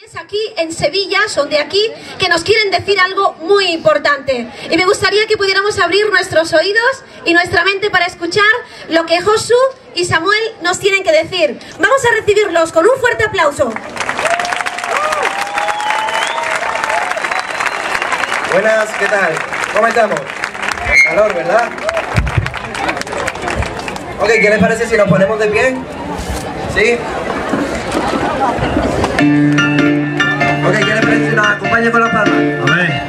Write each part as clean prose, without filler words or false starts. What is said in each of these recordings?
Aquí en Sevilla, son de aquí, que nos quieren decir algo muy importante. Y me gustaría que pudiéramos abrir nuestros oídos y nuestra mente para escuchar lo que Josu y Samuel nos tienen que decir. Vamos a recibirlos con un fuerte aplauso. Buenas, ¿qué tal? ¿Cómo estamos? Con calor, ¿verdad? Ok, ¿qué les parece si nos ponemos de pie? ¿Sí? Ok, ¿qué les parece si nos acompaña con las palmas? A ver.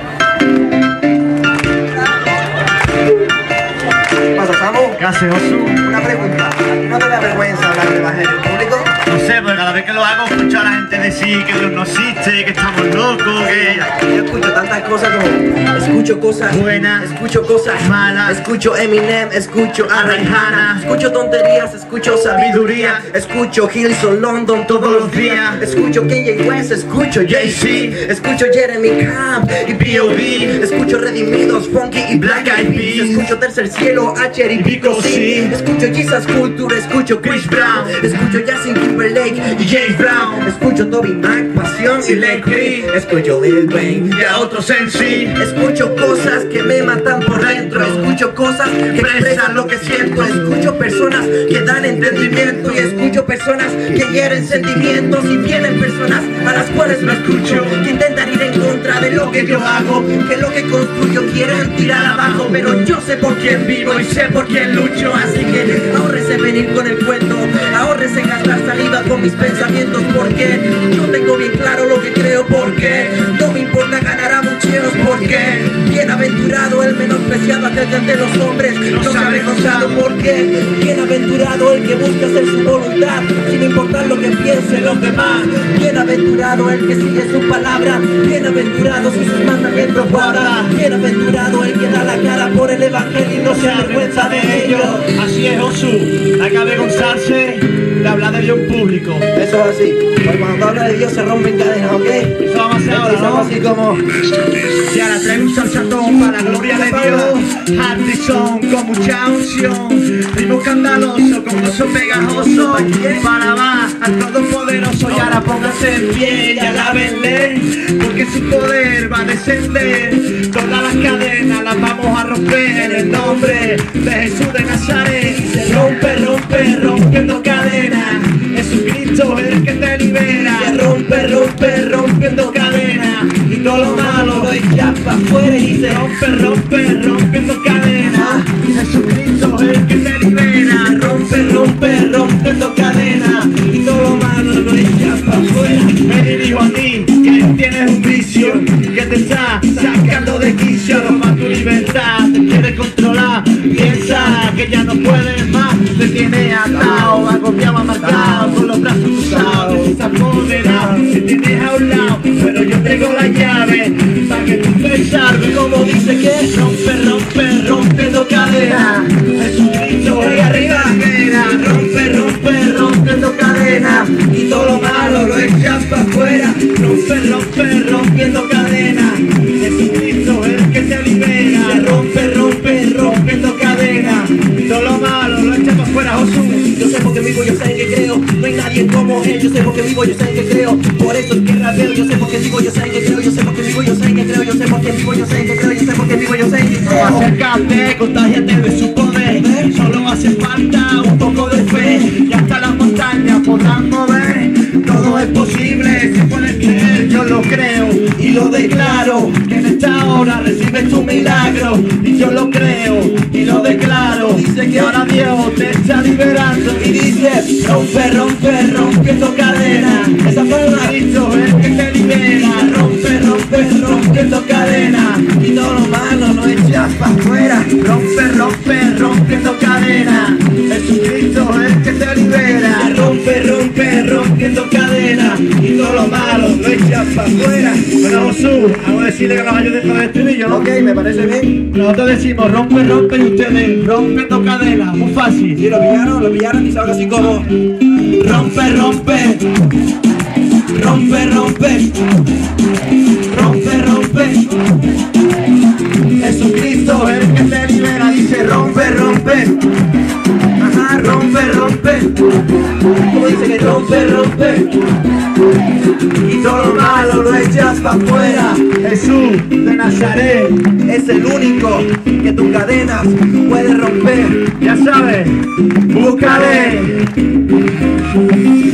¿Qué pasa, Samu? ¿Qué hace, Josu? Una pregunta. ¿A ti no te da vergüenza hablar de evangelio en público? No sé, porque cada vez que lo hago escucho a la gente decir que Dios no existe, que estamos locos, que... Yo escucho tantas cosas como... Escucho cosas buenas, escucho cosas malas, escucho Eminem, escucho a Rihanna, escucho tonterías, escucho sabiduría, escucho Hillsong London todos los días, escucho Kanye West, escucho Jay-Z, escucho Jeremy Camp y B.O.B, escucho Redimidos, Funky y Black Eyed Peas, escucho Tercer Cielo, H y Pico C, escucho Jesus Culture, escucho Chris Brown, escucho Justin Timberlake y James Brown, escucho Toby Mac, Pasión y Leclerc, escucho Lil Wayne y a otros en sí, escucho cosas que me matan por dentro, escucho cosas que expresan lo que siento, escucho personas que dan entendimiento y escucho personas que hieren sentimientos y vienen personas a las cuales no escucho, que intentan ir en contra de lo que yo hago, que lo que construyo quieren tirar abajo, pero yo sé por quién vivo y sé por quién lucho, así que ahórrese venir con el cuento, ahórrese gastar saliva con mis pensamientos, porque yo tengo bien claro lo que creo, porque no me importa ganar a mucheos, porque bienaventurado el menospreciado aquel ante los hombres no se ha avergonzado, porque bienaventurado el que busca hacer su voluntad sin importar lo que piensen los demás, bienaventurado el que sigue su palabra, bienaventurado si sus mandamientos guarda, bienaventurado el que da la cara por el evangelio y no se avergüenza de ello. Así es, Josu, hay que avergonzarse de hablar de Dios en público. Eso es así, porque cuando habla de Dios se rompen cadenas, ¿ok? Eso vamos a hacer ahora, ¿no? Así como... Y ahora traigo un salsatón para la gloria de Dios. Hardison con mucha unción, ritmo escandaloso con gozo pegajoso, para más al todopoderoso. Y ahora pónganse en pie y alábenle, porque su poder va a descender. Todas las cadenas las vamos a romper en el nombre de Jesús de Nazaret. Se rompe, rompe, rompiendo cadenas. Jesucristo es el que te libera. Se rompe, rompe, rompiendo cadenas. Y todo lo malo lo echas para afuera y se rompe, rompe, rompiendo cadenas. Jesucristo es el que te libera. Rompe, rompe, rompiendo cadenas. Y todo lo malo lo echas para afuera. Me dirijo a ti, que tienes un vicio que te está sacando de quicio. Toma tu libertad, te quiere controlar. Piensa que ya no puedes más, te tiene atado, agobiado, amargado, con los brazos cruzados, desapoderado, te tienes a un lado, pero yo tengo la llave para que tú te salves. Como dice que rompe, rompe, rompiendo cadenas. Jesucristo es arriba, rompe, rompe, rompiendo cadenas. Y todo lo malo lo echas para afuera. Rompe, rompe, rompiendo cadenas. Jesucristo es el que te libera. Se rompe, rompe, rompiendo cadenas. Y todo lo malo lo echas para afuera, Josu. Yo sé por qué vivo, yo sé en qué creo. No hay nadie como él, yo sé por qué vivo, yo sé en qué creo. Por eso es que rapeo, yo sé por qué vivo, yo sé en qué creo. Yo sé por qué vivo, yo sé en qué creo. Yo sé por qué vivo, yo sé en qué creo. Yo sé por qué vivo, yo sé en qué creo. Acércate, contágiate de su poder. Solo hace falta un poco de fe. Y hasta las montañas podrán mover. Todo es posible, si puedes creer, yo lo creo y lo declaro, que en esta hora recibes tu milagro. Y yo lo creo y lo declaro, dice que ahora Dios te está liberando. Y dice, rompe, rompe, rompiendo cadenas. Esa palabra Cristo es el que te libera. rompe, rompe, rompiendo cadenas. Y todo lo malo lo echas para afuera. Rompe, rompe, rompiendo cadenas. Jesucristo es el que te libera. Rompe, rompe, rompiendo cadenas. Y todo lo malo lo echas para afuera. Bueno, Josu, vamos a decirle que nos ayude con el estribillo, ¿no? Ok, me parece bien. Nosotros decimos rompe, rompe y ustedes rompiendo cadenas, muy fácil. Y lo pillaron y se habla así como rompe, rompe, rompe, rompe, rompe, rompe. Jesucristo es el que te libera, dice rompe, rompe. Ajá, rompe, rompe. Como dice que rompe, rompe, y todo lo malo lo echas pa' afuera. Jesús de Nazaret Es el único que tus cadenas puede romper. ya sabes, búscale.